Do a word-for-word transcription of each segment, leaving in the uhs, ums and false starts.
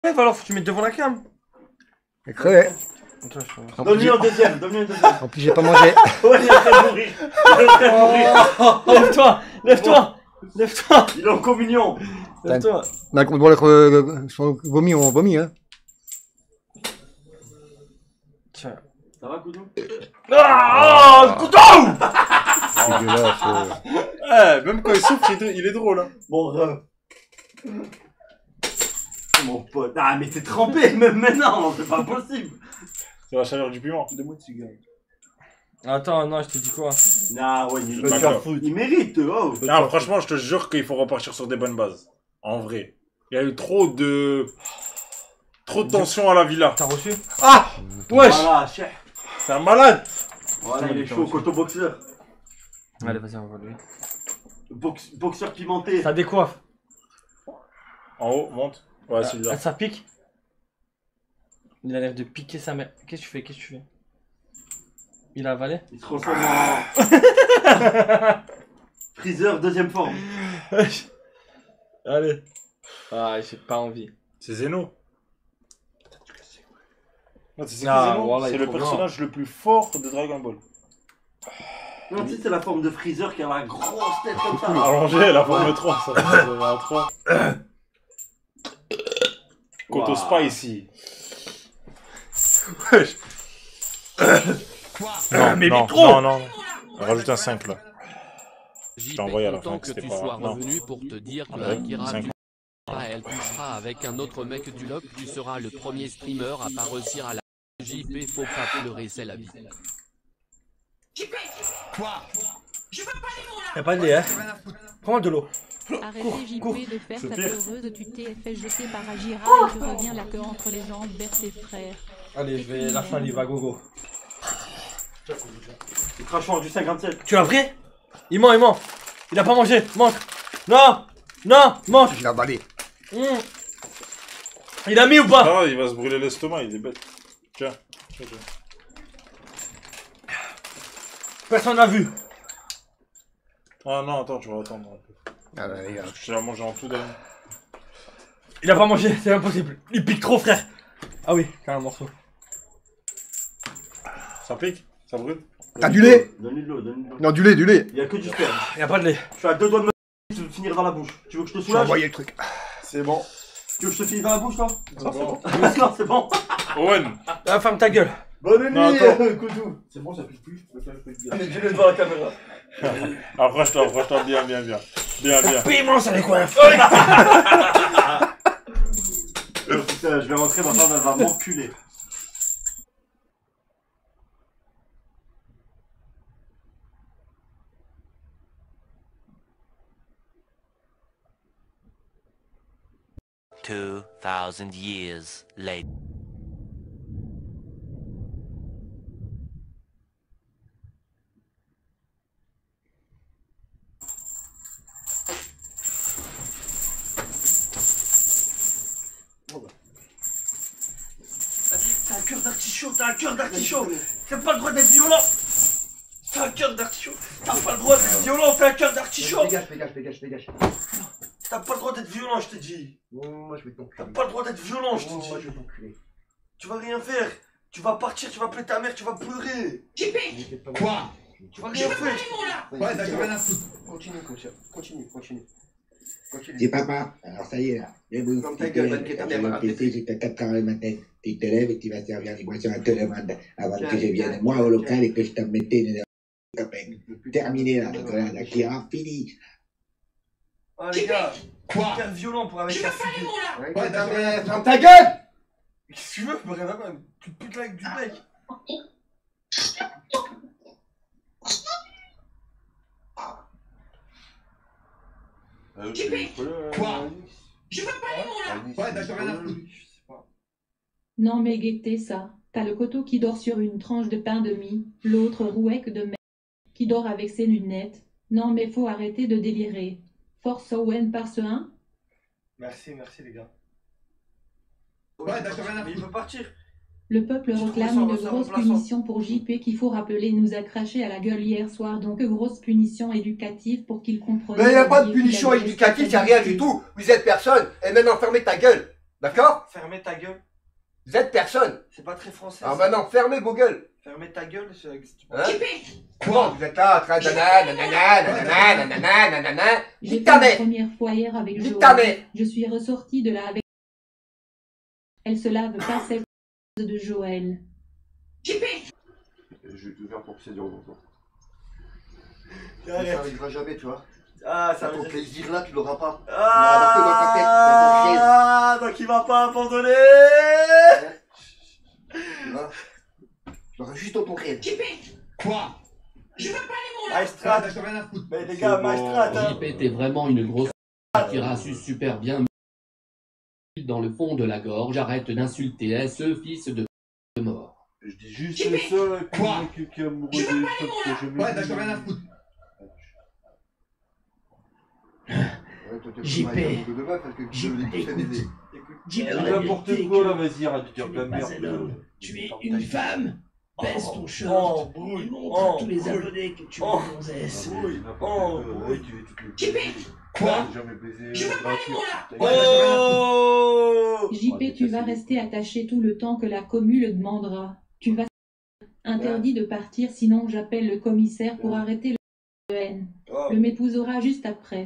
alors faut que tu mettes devant la cam. C'est crevé. Donne-lui un deuxième, donne-lui un deuxième. En plus, j'ai pas mangé. Ouais, il est en train de mourir. Il est en train de mourir. Lève-toi, lève-toi, lève-toi. Il est en communion. Lève-toi. Bah, bon, le euh, vomi, on vomit, hein. Tiens. Ça va, couteau? Ah, le couteau. C'est dégueulasse. Eh, même quand il souffre, il est, il est drôle. Hein. Mon ref. Mon pote. Ah, mais t'es trempé, même maintenant, c'est pas possible. C'est la chaleur du piment. Donne-moi de cigare. Attends, non, je te dis quoi? Nah, ouais, il, Je vais te faire il, il mérite, oh. Non, franchement, je te jure qu'il faut repartir sur des bonnes bases. En vrai. Il y a eu trop de... Trop de tension à la villa. T'as reçu? Ah, wesh. Voilà, chef. C'est un malade. Voilà, il est chaud, coteau boxeur. Allez, vas-y, on va lui. Box, boxeur pimenté. Ça décoiffe. En haut, monte. Ouais, celui-là. Ah, ça pique. Il a l'air de piquer sa mère. Qu'est-ce que tu fais? Qu'est-ce que tu fais? Il a avalé? Il se transforme en... Freezer, deuxième forme. Allez. Ah, j'ai pas envie. C'est Zeno. Non, c'est Ah, Zeno. voilà, il C'est est le trop personnage le plus fort de Dragon Ball. Non, tu sais, c'est la forme de Freezer qui a la grosse tête comme ça. Allongé, la forme trois, ça. Ça va à trois. Koto Wow. Spicy. Wesh. Non, mais non, micro. non, non. Rajoute un cinq là. J'y t'ai envoyé à la content fin, que c'était tu pas- sois non. revenu pour te dire que Ouais, Akira cinq. du pas elle poussera avec un autre mec du loc, tu seras le premier streamer à pas réussir à la J P, faut pas pleurer, c'est la vie. Y'a pas de lait, hein? Prends-moi de l'eau. Arrêtez J cours. P de faire C'est ta pire. pleureuse, tu t'es fait jeter par Agira et tu reviens la queue entre les jambes vers tes frères. Allez, je vais la salive à gogo. Le crachoir du cinquante-sept. Tu l'as pris? Il ment, il ment. Il a pas mangé, mange. Non, non, mange. Je l'ai avalé. Mmh. Il a mis ou pas? Ah, il va se brûler l'estomac, il est bête. Tiens. Tiens, tiens. Personne n'a vu. Ah non, attends, tu vas attendre un peu. Ah bah, les gars. Je l'ai mangé en tout d'un. Il a pas mangé, c'est impossible. Il pique trop, frère. Ah oui, t'as un morceau. Ça pique? Ça brûle? T'as du lait? Donne-lui de l'eau, donne-lui de l'eau. Non, du lait, du lait. Il y a que du sperme. Y'a pas de lait. Je suis à deux doigts de me finir dans la bouche. Tu veux que je te J'ai soulage? envoyé le truc. C'est bon. Tu veux que je te finisse dans la bouche, toi? C'est Non, c'est bon. bon. D'accord, c'est bon. Owen. Ah, ferme ta gueule. Bonne nuit, Non, attends. euh, Koudou. C'est bon, ça pique plus. Je peux le dire. Mais dis-le devant la caméra. Approche-toi, approche-toi bien, bien, bien. Bien, bien. Piment, ça décoiffe. Oh, putain, je vais rentrer, ma femme, elle va m'enculer. Two thousand years later. T'as un cœur d'artichaut, t'as un cœur d'artichaut. T'as pas le droit d'être violent. T'as un cœur d'artichaut. T'as pas le droit d'être violent, fais un cœur d'artichaut. Dégage, dégage, dégage, dégage. T'as pas le droit d'être violent, je te dis. Moi, je vais T'as t'enculer. pas le droit d'être violent, je te Moi, dis. je vais t'enculer. Tu vas rien faire. Tu vas partir, tu vas appeler ta mère, tu vas pleurer. Quoi? Tu vas rien faire. Ouais, d'accord, rien à foutre. Continue, continue, continue, continue. C'est Continue. papa, alors ça y est là. Mais vous, Ferme ta tu gueule, te va te lèves, ta tu mère, vas va au P C jusqu'à quatre heures le matin. Tu te lèves et tu vas servir les boissons à tout le monde avant Tiens, que je vienne tiens, moi au tiens. local et que je te mette une copain. Terminé là, donc là, la Kira, fini. Ah les gars, hyper violent pour avec la fille. Ouais, ta mère, ferme ta gueule! Qu'est-ce que tu veux, je me rien à faire. Tu putes avec du bec. Quoi? Ouais, d'accord, rien à foutre. Non mais guettez ça, t'as le coteau qui dort sur une tranche de pain de mie, l'autre rouec de merde qui dort avec ses lunettes. Non mais faut arrêter de délirer. Force Owen par ce un. Merci, merci les gars. Ouais, d'accord, rien à Mais il foutre. peut partir. Le peuple Je réclame trouve ça, une ça grosse remplaçant. punition pour J P qu'il faut rappeler, il nous a craché à la gueule hier soir, donc grosse punition éducative pour qu'il comprenne. Mais y a pas de qu'il punition avait éducative, y a rien du tout. Vous êtes personne. Et maintenant, fermez ta gueule. D'accord? Fermez ta gueule. Vous êtes personne. C'est pas très français. Ah ça. bah non, fermez vos gueules. Fermez ta gueule. c'est- Hein? Quoi? Vous êtes là en train de nanana, nanana, nanana, nanana, nanana. J'ai Nique fait ta ma mère. première fois hier avec Nique ta Joël. mère. Je suis ressortie de là avec... Elle se lave pas celle de Joël. Je vais tout faire pour que ça dure longtemps. Arrête. Ça arrivera jamais, tu vois. Ah, ça Ton veut dire... plaisir là, tu l'auras pas. Ah, donc il va pas abandonner. Tu vois? Tu l'auras juste dans ton rêve. Quoi? Maestrat, mais les gars, Maestrat, hein. J P était vraiment une grosse qui rassume super bien dans le fond de la gorge. Arrête d'insulter ce fils de mort. Je dis juste ça, et puis Quoi? le mec qui est amoureux des femmes que je Ouais, t'as rien à foutre. J P. J P, écoute. Dis n'importe quoi là, vas-y, arrête de dire de la merde. Tu es une femme. Baisse ton Oh, short brouille. et montre Oh, à tous les brouille. abonnés que tu es Oh. une gonzesse. Brouille. N'importe Oh, quoi, brouille. ouais, tu es toutes les baisers. Quoi? J'ai jamais baisé euh, gratuit. Oh. J P, tu vas rester attaché tout le temps que la commu le demandera. Tu vas... Interdit de partir, sinon j'appelle le commissaire pour arrêter le haine. Oh, Le m'épousera juste après.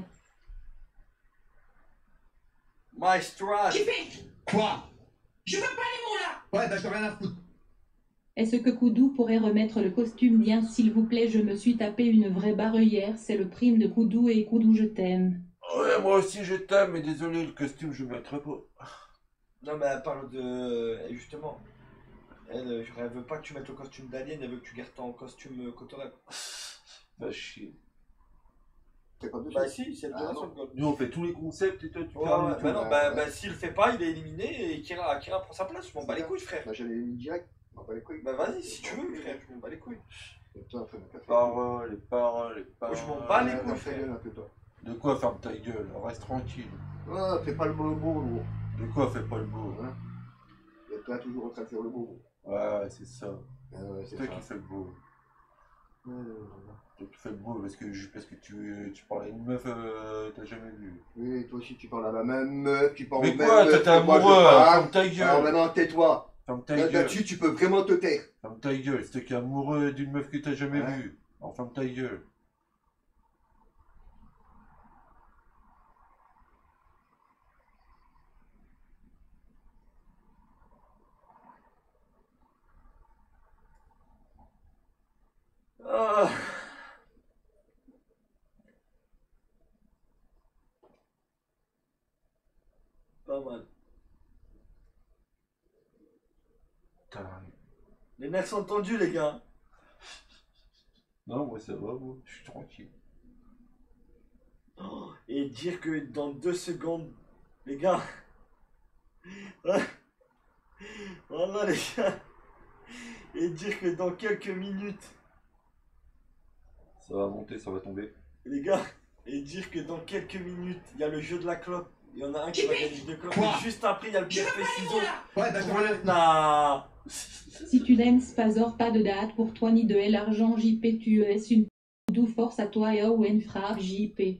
Maestrat. Quoi? Ouais, t'as rien à foutre. Est-ce que Koudou pourrait remettre le costume bien, s'il vous plaît? Je me suis tapé une vraie barre hier, c'est le prime de Koudou et Koudou je t'aime. Ouais, moi aussi je t'aime, mais désolé, le costume je le mettrai pas. Non, mais elle parle de. et Justement. Elle, euh, elle veut pas que tu mettes le costume d'Alien, elle veut que tu gardes ton costume euh, Cotorep. Va chier. C'est pas de Bah, si, c'est le Ah, de la non. sauce, Gold. Nous on fait tous les concepts et toi tu Ouais, fais rien ouais, du bah tout. non, bah, bah s'il le fait pas, il est éliminé et Kira, Akira prend sa place. Je m'en bats les couilles, frère. Bah, j'allais mis direct. On va pas les couilles. Bah, vas-y, si tu veux, frère, je m'en bats les couilles. Putain, fais mon café. Paroles, les paroles, les paroles. je m'en bats les Ouais, couilles, ta frère. gueule un peu, toi. De quoi ferme ta gueule, reste tranquille. Ah, fais pas le beau mot, gros. De quoi fais pas le beau. Hein? Et toi, toujours en train de faire le beau. Ouais, c'est ça. Ah, ouais, C'est c'est toi ça. qui fais le beau. Ouais, ouais, ouais. Toi qui fais le beau parce que, parce que tu, tu parles à une meuf euh, t'as jamais vu. Oui, toi aussi, tu parles à la même meuf, tu parles Mais au même quoi, meuf toi t'es que moi, je amoureux, parle. ferme ta Alors gueule. maintenant, tais-toi. Ferme ta Là, gueule. Là-dessus, tu peux vraiment te taire. Ferme ta gueule, c'est toi qui es amoureux d'une meuf que t'as jamais Ouais. vue. Alors ferme ta gueule. Ah. Pas mal. Putain. Les nerfs sont tendus, les gars. Non, moi ça va, moi, je suis tranquille. Oh, et dire que dans deux secondes, les gars. Voilà, les gars. Et dire que dans quelques minutes, Ça va monter, ça va tomber. les gars, et dire que dans quelques minutes, il y a le jeu de la clope. Il y en a un qui va gagner deux clopes. Quoi? Et juste après, il y a le pierre feuille ciseaux. Ouais, t'as rien à foutre. Nah. Si tu n'aimes Spazor, pas de date pour toi ni de L argent J P, tu es une Koudou, force à toi et Owen frappe J P.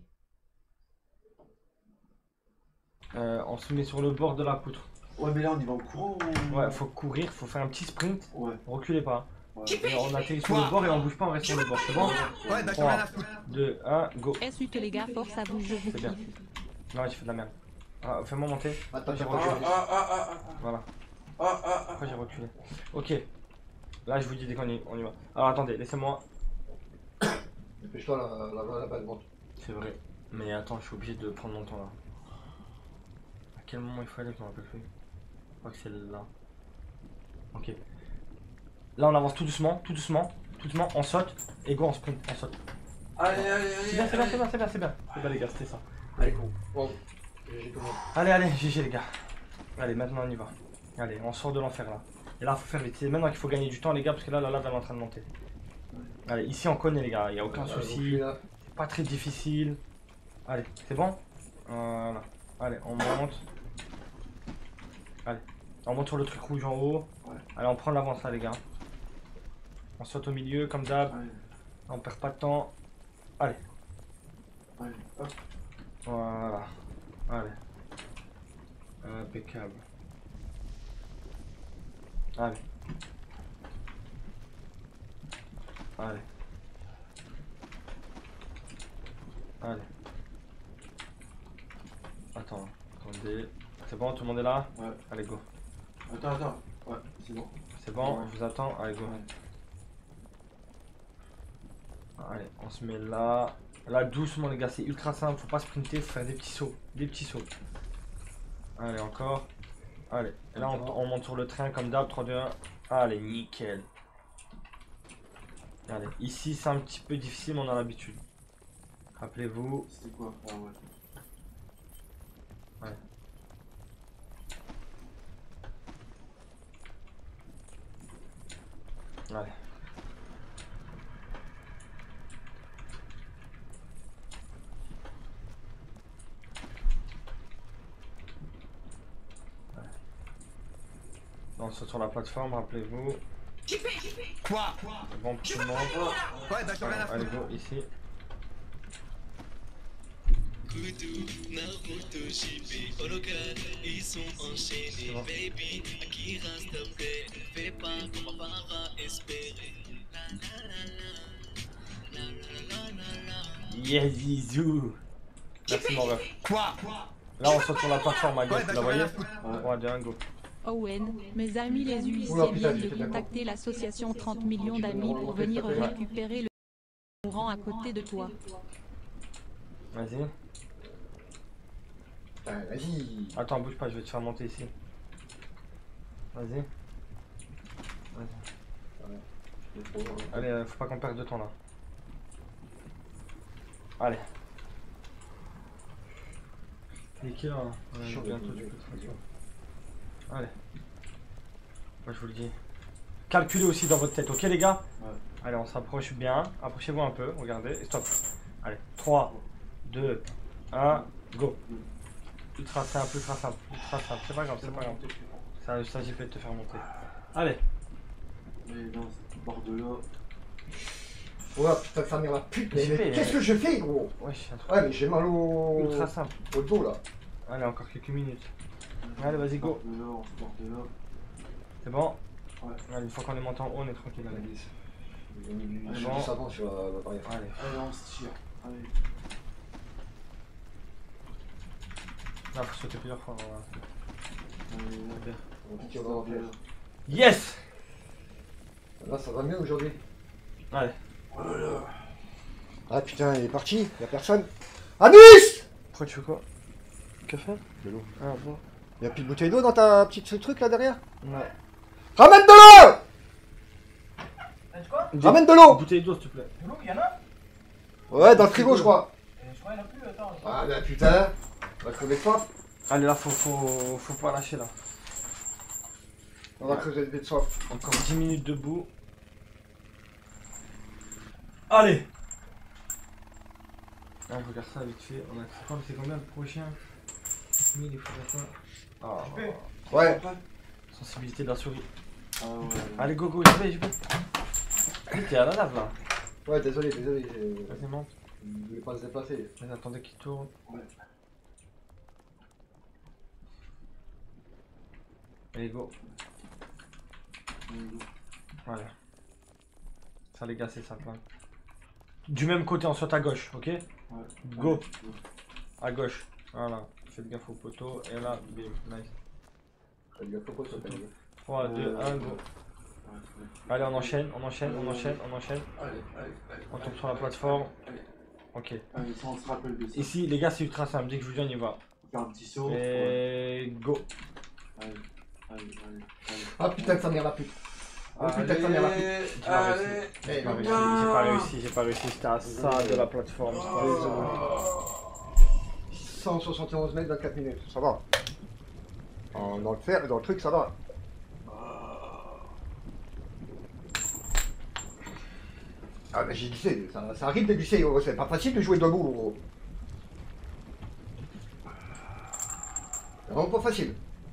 Euh, on se met sur le bord de la poutre. Ouais, mais là on y va en courant. ou- Ouais, faut courir, faut faire un petit sprint. Ouais. Reculez pas. Ouais. Et on atterrit sur le bord et on bouge pas, on reste sur le bord. C'est bon? Ouais, t'as trois, rien à foutre. deux, un, go. Insulte les gars, force à vous, je vous C'est bien. Non, tu fais de la merde. Ah, fais-moi monter. Attends, J'ai j'ai Ah, reculé. ah, ah, ah, ah, Voilà. ah, ah, ah. Après j'ai reculé. Ok. Là je vous dis dès qu'on y, on y va. Alors attendez, laissez-moi. Dépêche-toi, la, la, la, la balle monte. C'est vrai. Mais attends, je suis obligé de prendre mon temps là. À quel moment il faut aller, je me rappelle plus. Je crois que c'est là. Ok. Là on avance tout doucement, tout doucement, tout doucement, on saute, et go on sprint, on saute. Allez, allez, allez. C'est bien, c'est bien, c'est bien, c'est bien, c'est bien. C'est bien les gars, c'était ça. Allez, go. Bon, j'ai tout le monde. Allez, allez, G G les gars. Allez, maintenant on y va. Allez, on sort de l'enfer là. Et là faut faire vite. C'est maintenant qu'il faut gagner du temps les gars, parce que là la lave elle est en train de monter. Allez, ici on connaît les gars, il n'y a aucun souci. C'est pas très difficile. Allez, c'est bon? Voilà. Allez, on monte. Allez, on monte sur le truc rouge en haut. Ouais. Allez, on prend l'avance là les gars. On saute au milieu comme d'hab. Allez. On perd pas de temps. Allez. Allez, hop. Voilà. Allez. Impeccable. Allez. Allez. Allez. Attends, attendez. C'est bon, tout le monde est là? Ouais. Allez, go. Attends, attends. Ouais, c'est bon. C'est bon, Ouais. je vous attends. Allez, go. Ouais. Allez, on se met là. Là, doucement, les gars, c'est ultra simple. Faut pas sprinter, faut faire des petits sauts. Des petits sauts. Allez, encore. Allez, et là, on, on monte sur le train comme d'hab. trois, deux, un. Allez, nickel. Allez, ici, c'est un petit peu difficile, mais on a l'habitude. Rappelez-vous. C'était quoi? Ah ouais. Ouais. Allez. On saute sur la plateforme, rappelez-vous. Quoi? C'est bon pour tout le monde. Ouais, bah j'en ai rien à Allez, foutre. go, ici. Ils sont enchaînés, baby. Akira, s'il te plaît, fais pas comme on va espérer. Yes, Zizou. Merci, mon ref. Quoi? Là, on saute sur la plateforme à gauche, Ouais, bah vous la j'en ai rien à voyez? foutre. trois, deux, un, go. Owen, mes amis les huissiers Oula, putain, viennent de j'étais d'accord. contacter l'association trente millions d'amis pour venir récupérer le mourant à côté de toi. Vas-y. Ah, vas-y. Attends, bouge pas, je vais te faire monter ici. Vas-y. Vas-y. Allez, euh, faut pas qu'on perde de temps là. Allez. Il est quelle heure là? Ouais, Chaud, bientôt chaud, du coup, de chaud. toute façon. Allez. Moi je vous le dis. Calculez aussi dans votre tête, ok les gars? Ouais. Allez, on s'approche bien. Approchez-vous un peu, regardez. Et stop. Allez, trois, deux, un, go. Ultra simple, ultra simple, ultra simple. C'est pas grave, c'est pas grave. Ça, ça j'ai fait de te faire monter. Allez. Mais non, c'est bord de là. Oh putain, ça mère la pute, mais, J'ai mais fait, qu'est-ce euh, que je fais, gros? Ouais, je suis un truc. Ouais, mais j'ai mal au... Ultra simple. au dos, là. Allez, encore quelques minutes. Allez, vas-y, go. Bord de là, on se bord de là. C'est bon? Ouais. Allez, une fois qu'on est monté en haut, on est tranquille. Allez. J'ai bon. du savon sur la, la barrière. Allez. Allez, on se tire. Allez. Là, faut sauter plusieurs fois. Voilà. Allez, Bien. On tire dans la pièce. Yes! Là, ça va mieux aujourd'hui. Allez. Ah putain, il est parti, y'a personne. Amis! Pourquoi tu fais quoi? Café? De l'eau. Ah bon. Y'a plus de bouteille d'eau dans ta petite ce truc là derrière? Ouais. Ramène de l'eau! Des- Ramène de l'eau! Bouteille d'eau, s'il te plaît. De l'eau, il y en a? Ouais, dans le frigo, je crois. Euh, Je crois qu'il n'y en a plus, attends. Ah bah putain, on va crever de soif. Allez, là, faut, faut, faut pas lâcher là. On va crever de soif. Encore dix minutes debout. Allez! Ah, je regarde ça vite fait. On a c'est quoi- c'est combien le prochain? sept mille, il faudrait quoi? Ah, Ouais. sensibilité de la souris. Ah ouais. Allez, go, go, j'y vais, j'y vais. Allez, t'es à la lave là. Ouais, désolé, désolé. j'ai- Vas-y, monte. Je voulais pas se déplacer. Vas-y, attendez qu'il tourne. Ouais. Allez, go. Voilà. Ça, les gars, c'est simple. Hein. Du même côté, on saute à gauche, ok? Ouais. Go. À gauche. Voilà. Faites gaffe au poteau. Et là, bim, nice. Faites gaffe au poteau, t'as dit. trois, deux, un, go. Allez, on enchaîne, on enchaîne, on enchaîne, on enchaîne. Allez, allez, allez. On tombe sur la plateforme. Allez. Ok. Allez, ça, on se rappelle de ça. Ici, les gars, c'est ultra simple. Dès que je vous dis, on y va. On fait un petit saut. Et go. Allez, allez, allez. allez. Ah putain, ça mère la pute. Oh putain, ça mère la pute. J'ai pas réussi. J'ai pas réussi, j'ai pas réussi, j'ai pas réussi. J'étais à ça de la plateforme. cent soixante et onze mètres, vingt-quatre minutes, ça va. En- Dans le fer, dans le truc, ça va. Ah bah j'ai glissé, ça, ça arrive de glisser, gros. C'est pas facile de jouer debout, gros. C'est vraiment pas facile.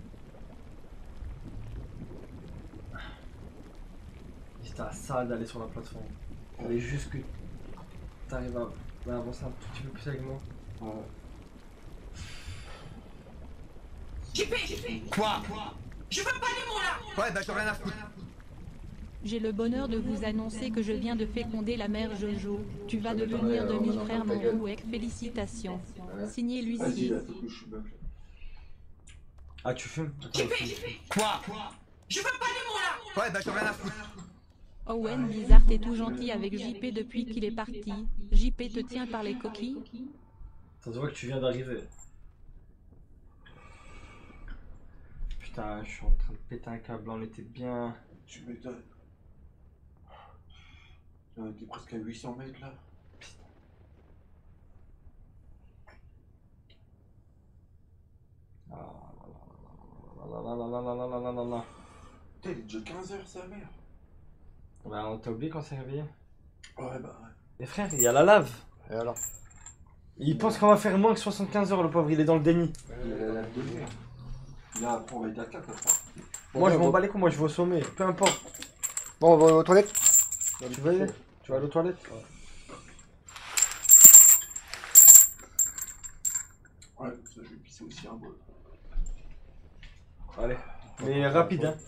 J'étais à ça d'aller sur la plateforme. Il fallait juste que t'arrives à à avancer un tout petit peu plus avec moi. Ouais. J P. Quoi? Je veux pas les mots là. Ouais, bah j'en ai rien à foutre. J'ai le bonheur de vous annoncer que je viens de féconder la mère Jojo. Tu vas devenir demi-frère mon Rouek. Félicitations. Signé Lucie. Ah, tu fumes? Attends, J P. Quoi? Je veux pas les mots là. Ouais, bah j'en ai rien à foutre. Owen Bizarre, t'es tout gentil avec J P depuis qu'il est parti. J P te tient par les coquilles. Ça se voit que tu viens d'arriver. Putain, je suis en train de péter un câble, on était bien. Tu m'étonnes. On était presque à huit cents mètres là. Ah là là là là là là là là là là. Putain, il est déjà quinze heures sa mère. Bah, on t'a oublié quand c'est réveillé. Ouais, bah ouais. Mais frère, il y a la lave. Et alors? Il pense qu'on va faire moins que soixante-quinze heures, le pauvre, il est dans le déni. Il y a la lave de merde. Là, après, on va être à quatre après. Moi, je m'en bats les couilles, moi, je vais au sommet, peu importe. Bon, on va aux toilettes. Tu veux aller? Tu vas aller aux toilettes? Ouais, ça, je vais pisser aussi un bol. Allez, mais rapide, hein.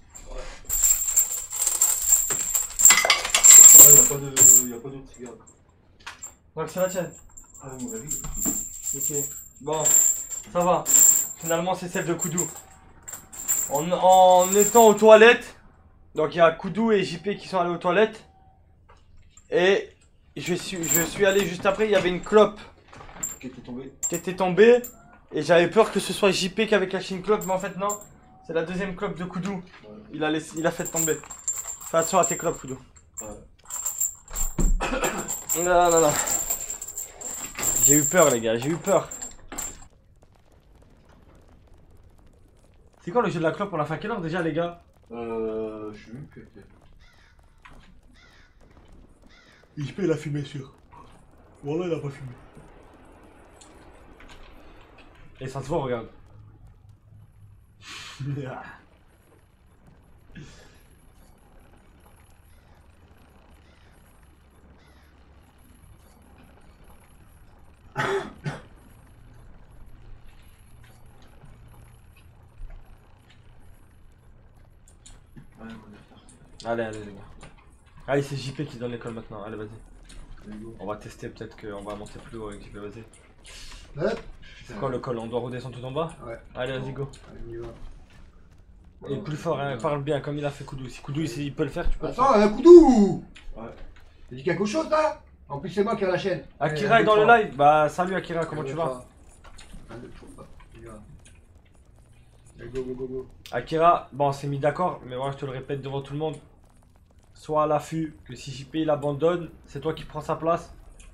Ouais, y'a pas de. Y'a pas d'autre cigare. Donc, c'est la tienne. Ah, mon avis. Ok. Bon, ça va. Finalement, c'est celle de Koudou. En, en étant aux toilettes, donc il y a Koudou et J P qui sont allés aux toilettes. Et je suis, je suis allé juste après, il y avait une clope qui était tombée. Qui était tombée. Et j'avais peur que ce soit J P qui avait caché une clope, mais en fait, non. C'est la deuxième clope de Koudou. Ouais. Il, a laissé, il a fait tomber. Fais attention à tes clopes, Koudou. Ouais. Non, non, non. J'ai eu peur, les gars, j'ai eu peur. C'est quoi le jeu de la clope? On l'a fait à quelle heure déjà, les gars? Euh. Je sais même plus. J P il a fumé, sûr. Voilà, il a pas fumé. Et ça se voit, regarde. Allez, allez, les gars. Allez, c'est J P qui donne l'école maintenant. Allez, vas-y. On va tester, peut-être qu'on va monter plus haut avec J P, vas-y. Ouais. C'est quoi le col? On doit redescendre tout en bas? Ouais. Allez, vas-y, go. Allez, on y va. Et plus fort, hein, parle bien, comme il a fait Koudou. Si Koudou il, il peut le faire, tu peux Attends, le un faire. Koudou. Ouais. T'as dit quelque chose là? En plus, c'est moi qui ai la chaîne. Akira Allez, est dans le trois. live. Bah, salut Akira, comment Allez, tu vas? trois. Allez, toujours pas. On y va. Allez, go, go, go, go. Akira, bon, on s'est mis d'accord, mais moi je te le répète devant tout le monde. Sois à l'affût que si J P il abandonne, c'est toi qui prends sa place.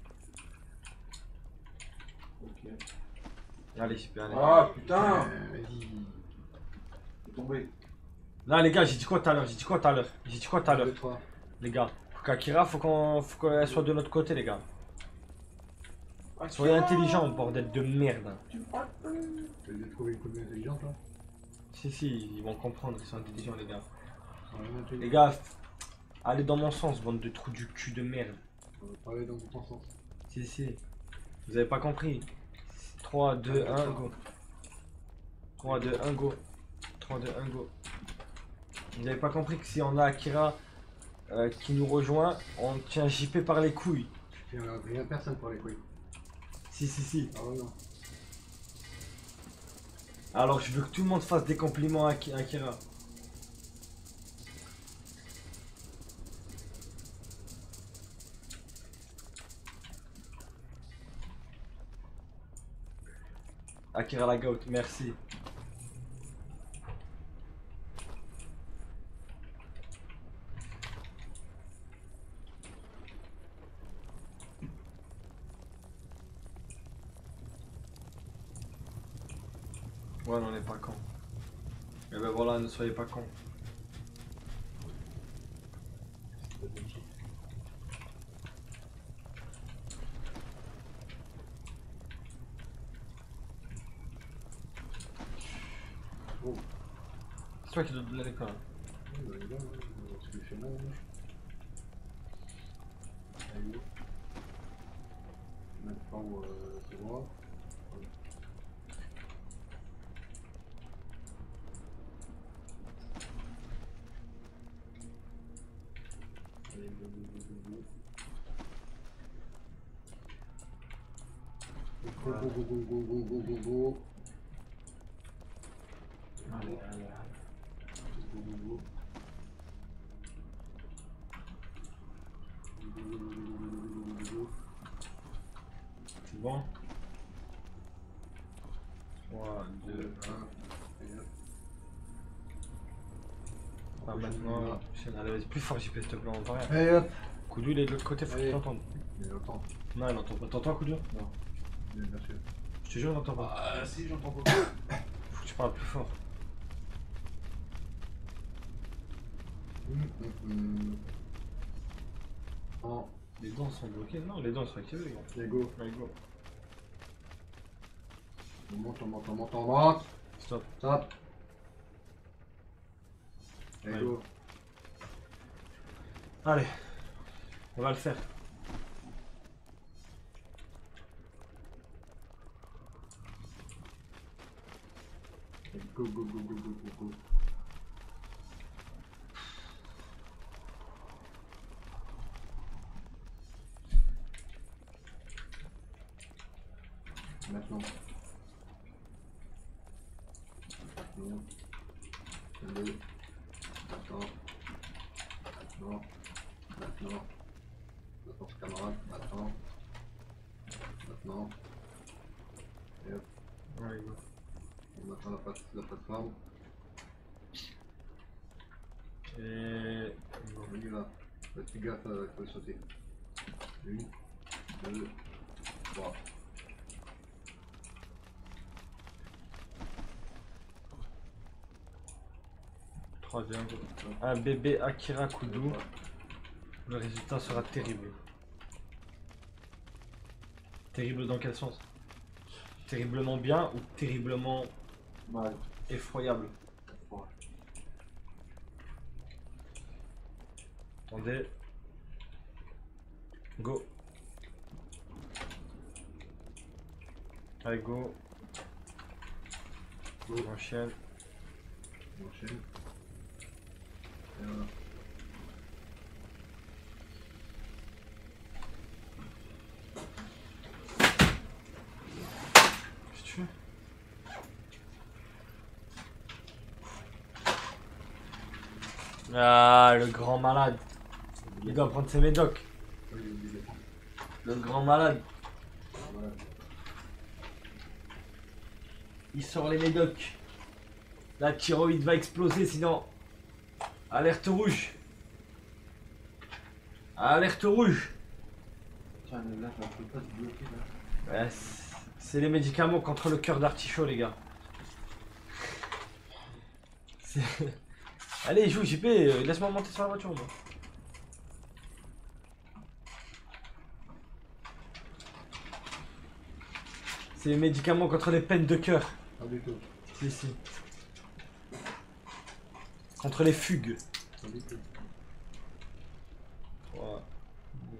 Ok. Allez, J P, allez. Ah putain! Euh, Vas-y. Il est tombé. Là, les gars, j'ai dit quoi tout à l'heure? J'ai dit quoi tout à l'heure? J'ai dit quoi tout à l'heure? deux, trois. Les gars, faut qu'Akira, faut qu'on, faut qu'elle soit de notre côté, les gars. Soyez intelligents, bordel de merde. Tu as trouvé une commune intelligente là? Si, si, ils vont comprendre, ils sont intelligents, les gars. Ouais, Les gars, allez dans mon sens, bande de trous du cul de merde. on va parler dans ton sens. Si, si. Vous avez pas compris. trois, deux, un, go. trois, deux, un, go. trois, deux, un, go. Vous avez pas compris que si on a Akira euh, qui nous rejoint, on tient J P par les couilles. Il n'y a rien personne pour les couilles. Si, si, si. Ah ouais, non. Alors je veux que tout le monde fasse des compliments à Aki- Akira. Akira la goat, merci. Ouais, on n'est pas con. Et ben voilà, ne soyez pas con. Oh. C'est toi qui dois donner l'école. Ouais, bah, il est là, ouais. Ce que je fais là, moi. Allez, go. Maintenant, euh, c'est moi. Go, go, go, go, go, go, go, go, go. Allez, allez, allez. Go, go, go. C'est bon. trois, deux, un. Ah, maintenant, allez, vas-y, plus fort, J P, s'il te plaît, on entend rien. Allez hop. Koudou, il est de l'autre côté, faut que tu l'entendes. Il entend. Non, il entend pas. T'entends, Koudou? Non. Bien sûr. Je te jure, il n'entend pas. Ah, si, j'entends pas. Faut que tu parles plus fort. Hum, hum, hum. Oh. Les dents sont bloquées? Non, les dents sont activées, les gars. Allez, go. Allez, go. On monte, on monte, on monte, on monte. Stop. Stop. Allez, Ouais. go. Allez, on va le faire. Go, go, go, go, go, go, go. Maintenant. Maintenant. Allez. Maintenant. Maintenant. Maintenant. Maintenant, ce camarade. Maintenant. Maintenant. Et hop. Allez, go. On attend la, plate- la plateforme. Et... On y va. Faites gaffe, euh, il faut sauter. Une, deux, trois. Troisième. Un bébé Akira Koudou. Le résultat sera terrible. Terrible dans quel sens? Terriblement bien ou terriblement mal? Effroyable. Ouais. Attendez. Go. Allez, go. Go. On enchaîne. On enchaîne. Et voilà. Qu'est-ce que tu fais? Ah, le grand malade. Il doit prendre ses médocs. Le grand malade. Il sort les médocs. La thyroïde va exploser sinon. Alerte rouge. Alerte rouge. Tiens, mais là, je ne peux pas te bloquer là. Ouais, c'est les médicaments contre le cœur d'artichaut, les gars. C'est- Allez, joue, J P, euh, laisse-moi monter sur la voiture, moi. C'est les médicaments contre les peines de cœur. Pas du tout. Si, si. Contre les fugues. Pas du tout. trois, deux.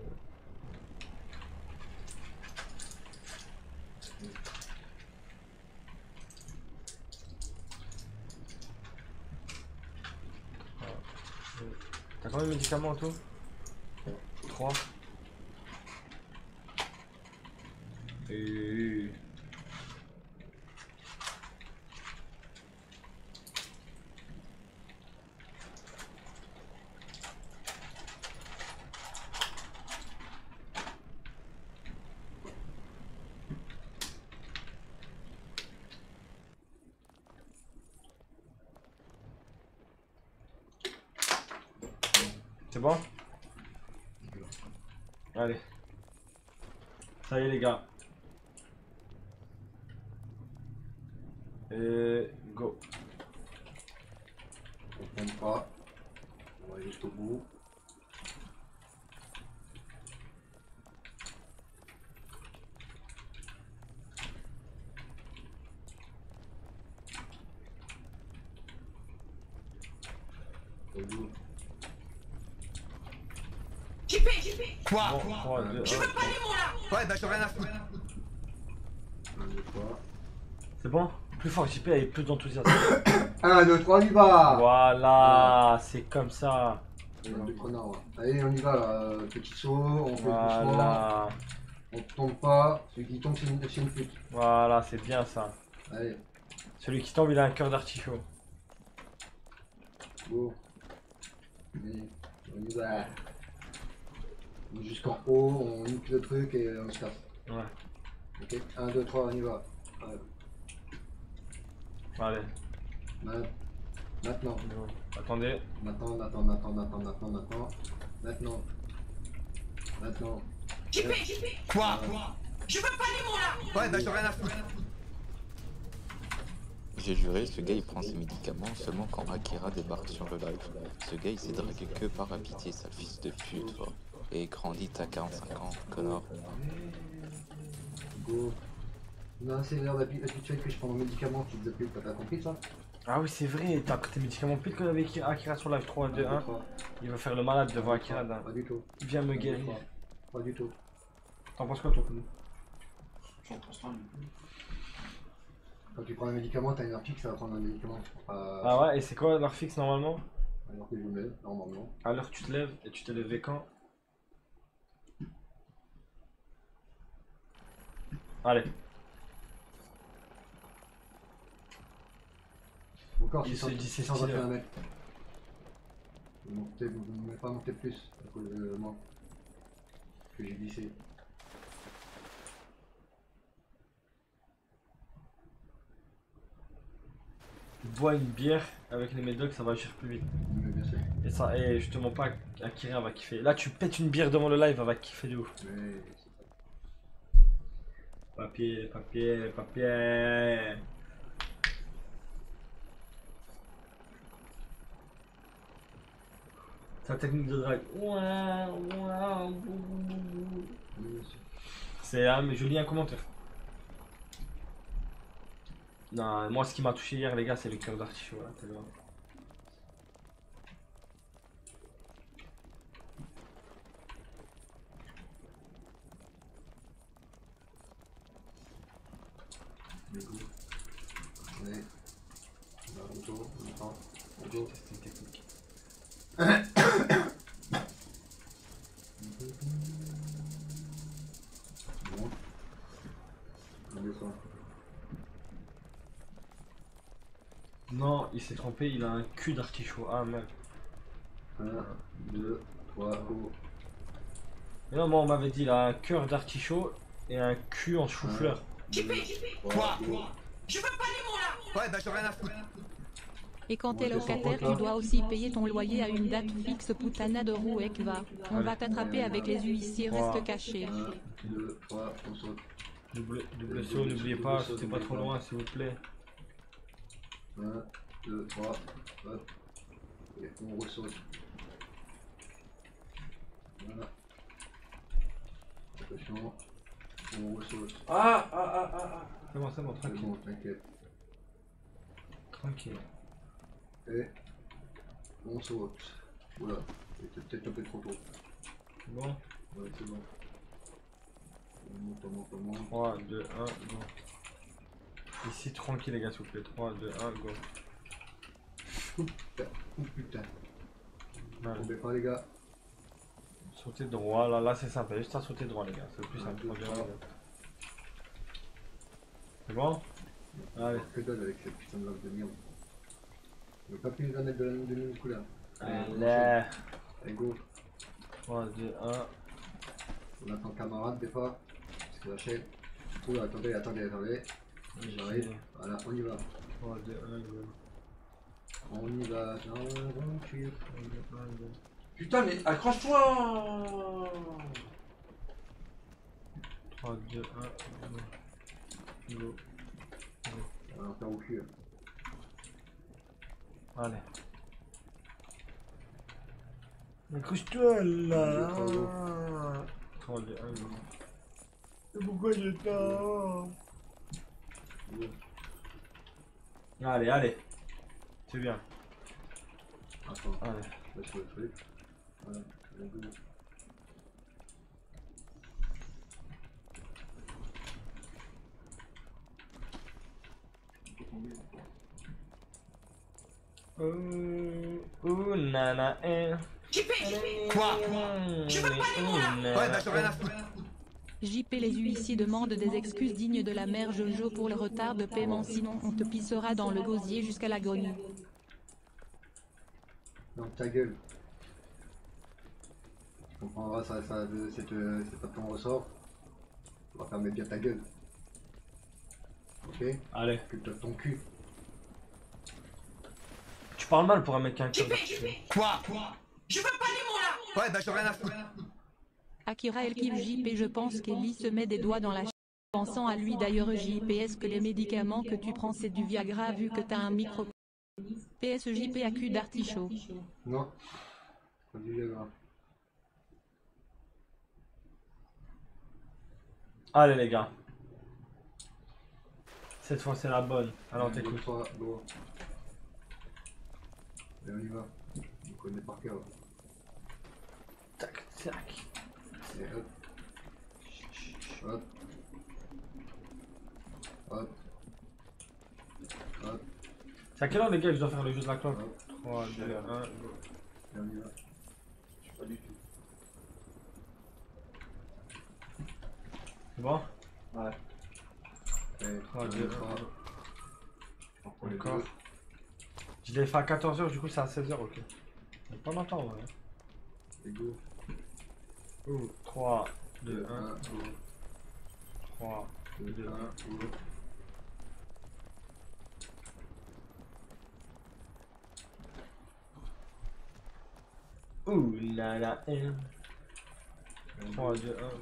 T'as combien de médicaments en tout? trois. Et... C'est bon? Allez. Ça y est les gars. Et go. On ne pas. On va aller jusqu'au bout. Au bout. J P, J P. Quoi? Bon, trois, deux, Je un. veux pas les mots là. Ouais, bah t'as rien à foutre. un, deux, trois. C'est bon? Plus fort, J P avec plus d'enthousiasme. un, deux, trois, on y va. Voilà, c'est comme ça. Il y a deux connards. Ouais. Allez, on y va là. Petit saut, on fait Voilà. doucement. On tombe pas. Celui qui tombe, c'est une, une pute. Voilà, c'est bien ça. Allez. Celui qui tombe, il a un cœur d'artichaut. Go. Allez, on y va. On est jusqu'en haut, on nique le truc et on se casse. Ouais. Ok, un, deux, trois, on y va. Allez. Allez. Maintenant. Attendez. Maintenant, maintenant, maintenant, maintenant, maintenant, maintenant. Maintenant. Maintenant. J P, J P. Quoi? Je veux pas les mots là. Ouais, bah j'en ai rien à foutre. J'ai juré, ce gars il prend ses médicaments seulement quand Akira débarque sur le live. Ce gars il s'est dragué que par amitié, sale fils de pute, va. Et grandit à quarante-cinq ans, connard. Go. Non, c'est l'heure d'habitude que je prends mon médicament, tu te pute, t'as pas compris ça? Ah oui, c'est vrai, t'as pris tes médicaments plus que avec Akira sur live trois, deux, un. Il va faire le malade devant Akira. Pas du tout. Viens me guérir. Pas du tout. T'en penses quoi, toi, Koulou? J'en pense pas. Quand tu prends un médicament, t'as une heure fixe, ça va prendre un médicament. Euh... Ah ouais, et c'est quoi l'heure fixe normalement? Alors que je me lève, normalement. À l'heure tu te lèves, et tu t'es levé quand? Allez. Encore Il se dit c'est six cent vingt et un mètres. Vous ne pouvez pas monter plus à cause de moi. Que j'ai glissé. Bois une bière avec les médocs, ça va agir plus vite. Mais bien sûr. Et ça, et je te mens pas, Akira va kiffer. Là, tu pètes une bière devant le live, elle va kiffer de ouf. Mais... Papier, papier, papier. Sa technique de drague. C'est ah, mais je lis un commentaire. Non, moi ce qui m'a touché hier les gars c'est le cœur d'artichaut là, t'as vu. Ouais. Retour, on attend. Retour. C'est une technique. Bon. On descend. Non, il s'est trompé, il a un cul d'artichaut. Ah merde. un, deux, trois, go. Mais non, moi on m'avait dit il a un cœur d'artichaut et un cul en chou-fleur. J P, J P. Quoi? Je veux pas les mots là. Ouais, bah j'en ai rien à foutre. Et quand t'es locataire, tu dois aussi payer ton loyer à une date fixe, Poutana de Rouek va. On va t'attraper avec les huissiers, reste caché. un, deux, trois, on saute. Double, double saut, n'oubliez pas, sautez pas trop loin s'il vous plaît. un, deux, trois, hop. Et on ressaute. Voilà. Attention. On ressaute. Ah ah ah ah ah. C'est bon, c'est bon, tranquille. Bon, t'inquiète. Tranquille. Et on saute. Oula, c'était peut-être un peu trop tôt. Bon. Ouais, c'est bon. On monte, on monte, on monte. trois, deux, un, go. Ici, tranquille les gars, s'il vous plaît. trois, deux, un, go. Oh putain, oh putain. Ouais. Tombez pas les gars. Sauter droit, là, là c'est simple, juste à sauter droit les gars, c'est le plus simple. deux, trois. C'est bon? Allez. Que dalle avec cette putain de lave de merde. On veut pas plus nous en mettre de la de même couleur. Allez. Allez, go. trois, deux, un. On attend camarade des fois. Parce que la chaîne. Oula, attendez, attendez, attendez. J'arrive. Voilà, on y va. trois, deux, un, go. On y va dans l'aventure. Putain, mais accroche-toi. trois, deux, un, go. Go. On va en faire au cul. Allez. Accroche-toi là. trois, deux, un, go. Et pourquoi je t'en... Allez, allez. C'est bien. Attends. Allez. Laisse le truc. Voilà. Allez, go. Oh, oh, nana, eh. Quoi? Je veux pas les mots là. Ouais, bah j'en ai rien à foutre. J P, les huissiers demandent des excuses dignes de la mère Jojo pour le retard de paiement, sinon on te pissera dans le gosier jusqu'à l'agonie. Donc ta gueule. Tu comprendras, ça, ça, c'est euh, pas ton ressort. On va fermer bien ta gueule. Ok? Allez. Occupe-toi de ton cul. Tu parles mal pour un mec qui a un cœur. Quoi? Je veux pas les mots là. Ouais, bah j'en ai rien à foutre. Akira El Kif J P, je pense qu'Ellie se met des doigts dans la ch... Pensant à lui d'ailleurs J P, est-ce que les médicaments que tu prends c'est du Viagra vu que t'as un micro... P S J P A Q d'artichaut. Non. Pas du Viagra. Allez les gars. Cette fois c'est la bonne. Alors t'écoutes. Bon. Et on y va. On connaît par cœur. Tac, tac. Et hop. Hop. Hop. Hop. C'est à quelle heure les gars que je dois faire le jeu de la cloque? trois, deux, un, Et on y va. Je sais pas du tout. C'est bon? Ouais. Et trois, deux, un. Encore. deux. Je l'ai fait à quatorze heures, du coup c'est à seize heures, ok. Mais pas longtemps, ouais. Et go. trois, deux, un. un, trois, deux, un. go. Ouh là là, un. trois, deux, un.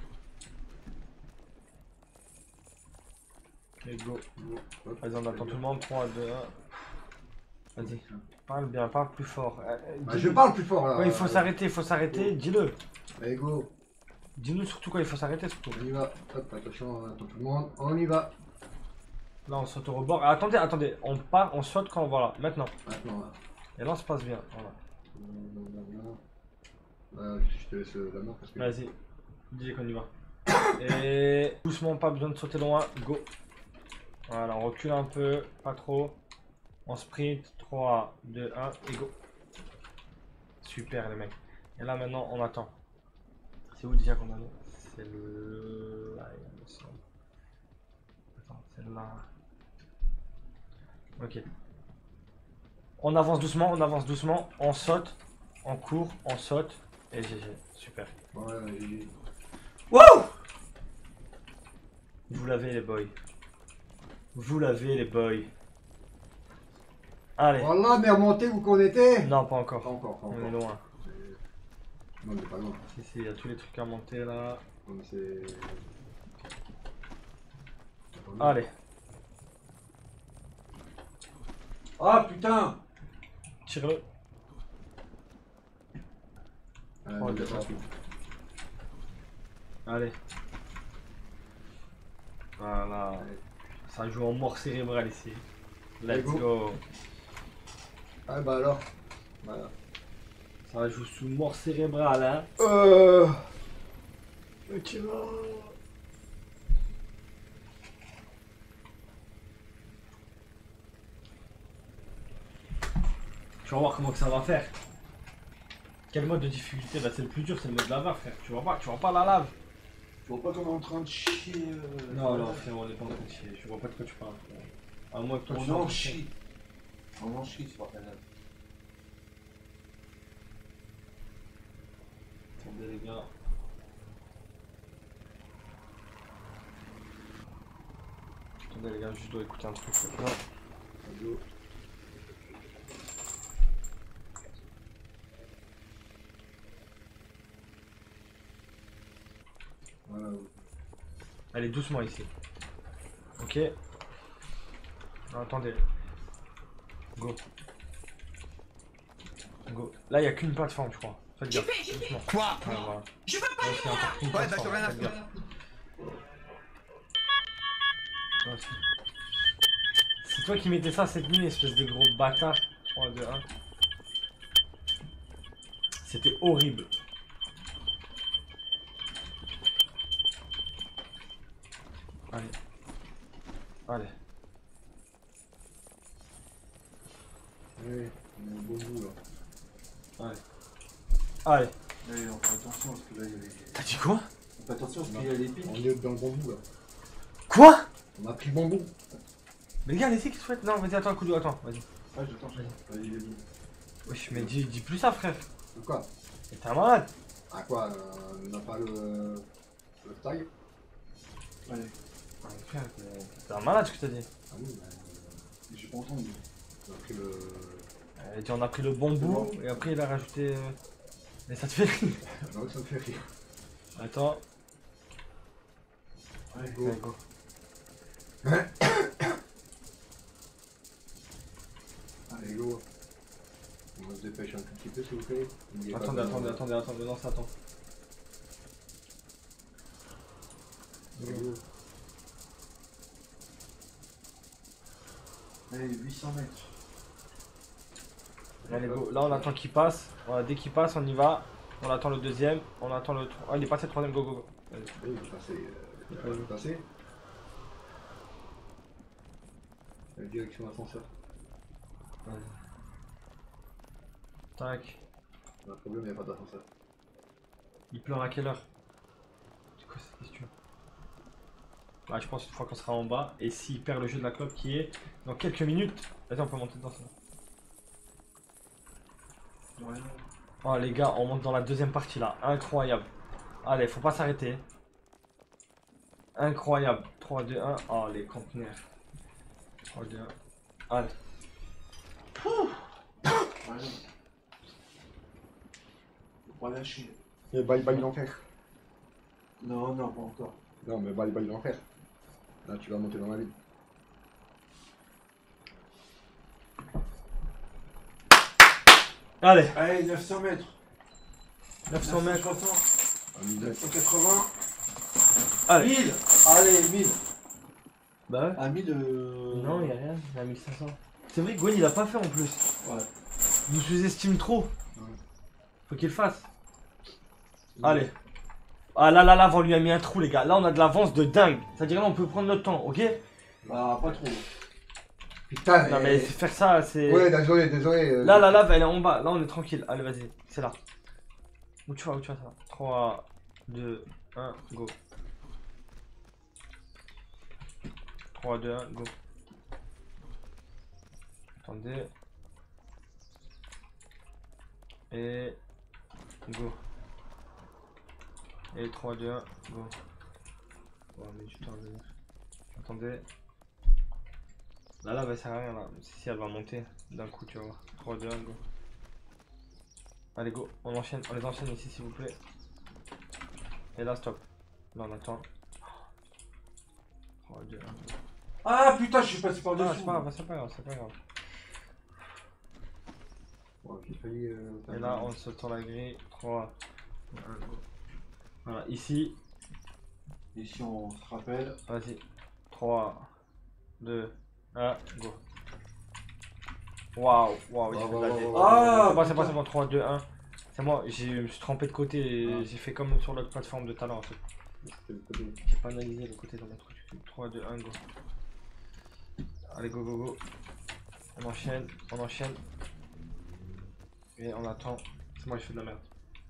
Et go. Vas-y, on attend tout le monde. trois, deux, un. Vas-y. Parle bien, parle plus fort. Euh, bah, je parle plus fort là. Ouais, il faut s'arrêter, il faut s'arrêter. Dis-le. Allez, go. Dis-nous surtout quand il faut s'arrêter, surtout. On y va. Hop, attention, on attend tout le monde. On y va. Là, on saute au rebord. Ah, attendez, attendez. On part, on saute quand. Voilà, maintenant. Maintenant, là. Et là, on se passe bien. Voilà. Euh, je te laisse la main parce que. Vas-y. Dis qu'on y va. Et doucement, pas besoin de sauter loin. Go. Voilà, on recule un peu. Pas trop. On sprint. trois, deux, un. Et go. Super, les mecs. Et là, maintenant, on attend. C'est où déjà qu'on a? C'est le... là, il me semble. Attends, c'est là. Ok. On avance doucement, on avance doucement. On saute. On court, on saute. Et G G. Super. Ouais, G G. Wouh! Vous l'avez, les boys. Vous l'avez, les boys. Allez. Voilà, mais remontez où qu'on était? Non, pas encore. Pas encore, pas on encore. est loin. Non, mais pas loin. Si, si, il y a tous les trucs à monter là. Non, mais c'est. Allez. Ah putain! Tire-le. Euh, Oh, deux, Allez. Voilà. Allez. Ça joue en mort cérébrale ici. Let's go. go. Ah bah alors. Voilà. Ça joue sous mort cérébrale, hein. Euh. Ok. Tu vas voir comment que ça va faire. Quel mode de difficulté? Bah c'est le plus dur, c'est le mode lava, frère. Tu vois pas, tu vois pas la lave. Tu vois pas qu'on est en train de chier. Euh... Non, non, frère, on est pas en train de chier. Je vois pas de quoi tu parles. À moins que toi, on tu en chie. On en chie, c'est pas grave. Attendez, les gars. Attendez, les gars, je dois écouter un truc. Là. Radio. Voilà. Allez, doucement ici. Ok. Non, attendez. Go. Go. Là, il n'y a qu'une plateforme, je crois. Faites gaffe. Doucement. Quoi? Ouais, voilà. Je veux pas Ouais, les c'est mots encore là. une Ouais, bah plateforme, j'en ai rien à faites foutre. gaffe. Ouais, c'est- C'est toi qui mettais ça cette nuit, espèce de gros bâtard. trois, deux, un. C'était horrible. Allez. Allez. Ouais, on est au bon bout là. Allez. Allez. Allez, on fait attention parce que là, il y a les... T'as dit quoi? On fait attention parce qu'il y a les pics. On est dans le bambou là. Quoi? On a pris le bambou. Mais les gars, laissez qu'il souhaite. Non, vas-y, attends un coup de. Attends, vas-y. Ah, j'attends, j'attends. Vas-y, vas-y. Wesh, mais dis, dis plus ça, frère. De quoi? Mais t'es un malade. Ah quoi, euh, on n'a pas le... le taille? Allez. Ah, frère, t'es un malade ce que t'as dit. Ah oui, bah... J'ai pas entendu. On a pris le... Elle a dit on a pris le bambou et après il a rajouté... Euh... Mais ça te fait rire. Non, ça me fait rire. Attends. Allez, go. Allez, go. Allez, go. On se dépêche un tout petit peu, s'il vous plaît. Attendez, attendez, attendez, attendez, non, ça attend. Go. Allez, huit cents mètres. Allez, go. Là on attend qu'il passe. Voilà, dès qu'il passe, on y va. On attend le deuxième. On attend le... Ah, il est passé le troisième, go, go, go. Oui, il est passé. Euh, il est passé. La direction ascenseur. Vas-y. Tac. On a un problème, il n'y a pas d'ascenseur. Il pleure à quelle heure? C'est quoi cette question? Ouais, je pense une fois qu'on sera en bas. Et s'il perd le jeu de la clope qui est dans quelques minutes. Vas-y, on peut monter dedans ça. Ouais. Oh les gars, on monte dans la deuxième partie là. Incroyable. Allez, faut pas s'arrêter. Incroyable. trois, deux, un. Oh les conteneurs. trois, deux, un. Allez. Allez. Faut pas lâcher. Et bye bye l'enfer. Non, non, pas encore. Non, mais bye bye l'enfer. Là, tu vas monter dans la ville. Allez. Allez, neuf cents mètres. neuf cents mètres. neuf cent quatre-vingts. Allez. mille. Allez, mille. Bah ouais. À mille. Euh... Non, il y a rien. Il y a mille cinq cents. C'est vrai que Gwen il a pas fait en plus. Ouais. Il nous sous-estime trop. Ouais. Faut qu'il le fasse. Allez. Ah là là là, on lui a mis un trou les gars. Là on a de l'avance de dingue. C'est-à-dire là on peut prendre notre temps, ok? Bah pas trop. Putain, Non mais faire ça c'est... Ouais, désolé, désolé. Euh... Là la lave elle est en bas. Là on est tranquille. Allez vas-y, c'est là. Où tu vas, où tu vas ça? trois, deux, un, go. trois, deux, un, go. Attendez. Et... Go. Et trois, deux, un, go. On va mettre du temps à venir. Attendez. Là, là, bah, ça sert à rien là. Si elle va monter d'un coup, tu vas voir. trois, deux, un, go. Allez, go. On enchaîne. On les enchaîne ici, s'il vous plaît. Et là, stop. Là, on attend. trois, deux, un, go. Ah putain, je suis passé par Ah, dessus. c'est pas grave, c'est pas grave, c'est pas grave. Bon, j'ai failli. Euh, Et là, on saute sur la grille. trois, deux, un, go. Voilà, ici. Ici, on se rappelle. Vas-y. trois, deux, un, go. Waouh, waouh, j'ai fait de la dé. Ah, c'est bon, c'est bon, c'est bon, trois, deux, un. C'est moi, je me suis trompé de côté et Ah. j'ai fait comme sur l'autre plateforme de talent en fait. J'ai pas analysé le côté dans mon truc. trois, deux, un, go. Allez, go, go, go. On enchaîne, on enchaîne. Et on attend. C'est moi, je fais de la merde.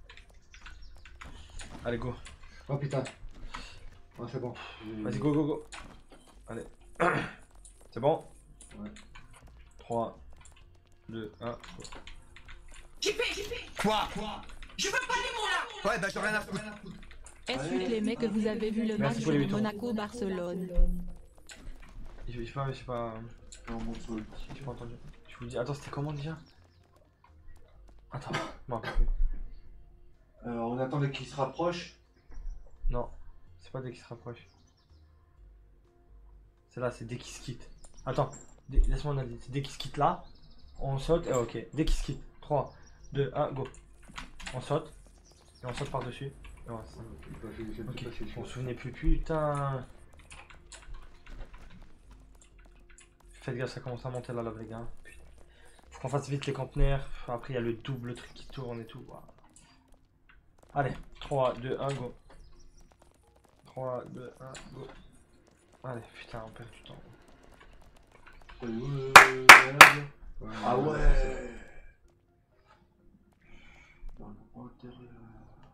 Allez, go. Oh putain. Ah, c'est bon. Vas-y, go, go, go. Allez. C'est bon? Ouais. trois, deux, un, go. J P, J P. Quoi? Quoi? Je veux pas les mots là. Ouais, bah j'ai rien à foutre. Est-ce que les mecs que vous avez vu le Merci match pour les de huit ans. Monaco-Barcelone? Je sais pas, je sais pas. On monte sur le J'ai pas entendu. Je vous dis, attends, c'était comment déjà? Attends, non, Euh, on attendait qu'il se rapproche. non, c'est pas dès qu'il se rapproche. C'est là, c'est dès qu'il se quitte. Attends, dès- laisse-moi analyser. C'est dès qu'il se quitte là, on saute et ok. Dès qu'il se quitte, trois, deux, un, go. On saute et on saute par-dessus. Et voilà, c'est ça. Ok, je m'en souvenais plus, putain. Faites gaffe, ça commence à monter la lave, les gars. Putain. Faut qu'on fasse vite les conteneurs. Après, il y a le double truc qui tourne et tout. Voilà. Allez, trois, deux, un, go. trois, deux, un, go. Allez, putain, on perd du temps. Ah ouais. Dans le intérieur.